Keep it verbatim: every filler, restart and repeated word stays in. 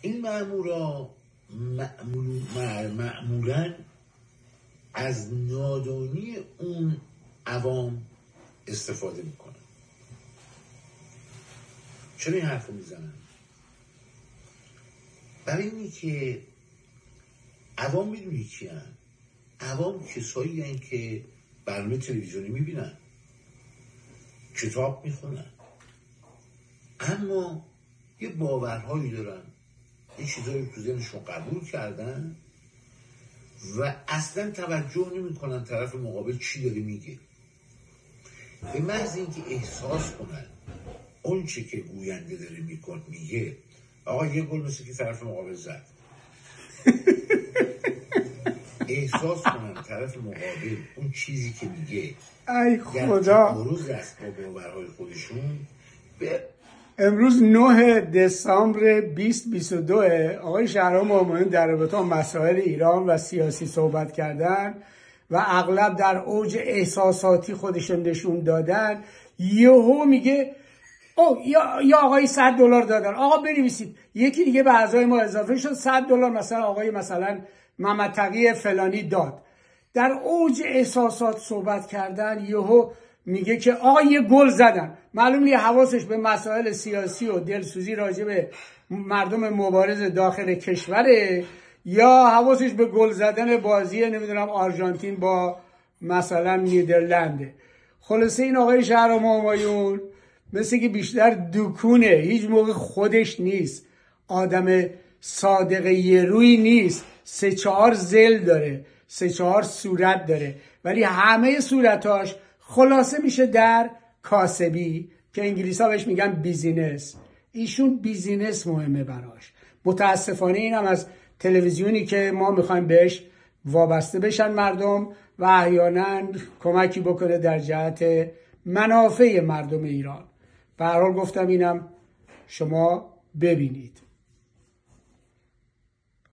این مأمورا معمول معمولا از نادانی اون عوام استفاده میکنن. چرا این حرف رو میزنن؟ برای اینی که عوام میدونی چی هن؟ عوام کسایی هن که برنامه تلویزیونی میبینن، کتاب میخونن، اما یه باورهایی دارن، یه چیزایی تو ذهنشون قبول کردن و اصلا توجه نمیکنن طرف مقابل چی داره میگه. به محض اینکه احساس کنن اون چی که گوینده داره میکن میگه آقا یه گل مثل که طرف مقابل زد، احساس کنن طرف مقابل اون چیزی که میگه ای خدا روز است با باورهای خودشون. به امروز نه دسامبر بیست بیست و دو آقای شهرام مومنی در رابطه با مسائل ایران و سیاسی صحبت کردن و اغلب در اوج احساساتی خودشون نشون دادن. یهو میگه او یا یا آقای صد دلار دادن، آقا بنویسید یکی دیگه به اعضای ما اضافه شد صد دلار، مثلا آقای مثلا محمد تقی فلانی داد. در اوج احساسات صحبت کردن یهو میگه که آقا یه گل زدن. معلوم نیست حواسش به مسائل سیاسی و دلسوزی راجع به مردم مبارز داخل کشوره یا حواسش به گل زدن بازی نمیدونم آرژانتین با مثلا نیدرلنده. خلاصه این آقای شهرام همایون مثل که بیشتر دکونه، هیچ موقع خودش نیست، آدم صادق یه روی نیست، سه چهار زل داره، سه چهار صورت داره، ولی همه صورتاش خلاصه میشه در کاسبی که انگلیسی ها بهش میگن بیزینس. ایشون بیزینس مهمه براش. متاسفانه این هم از تلویزیونی که ما میخوایم بهش وابسته بشن مردم و احیانا کمکی بکنه در جهت منافع مردم ایران. به هر حال گفتم اینم شما ببینید.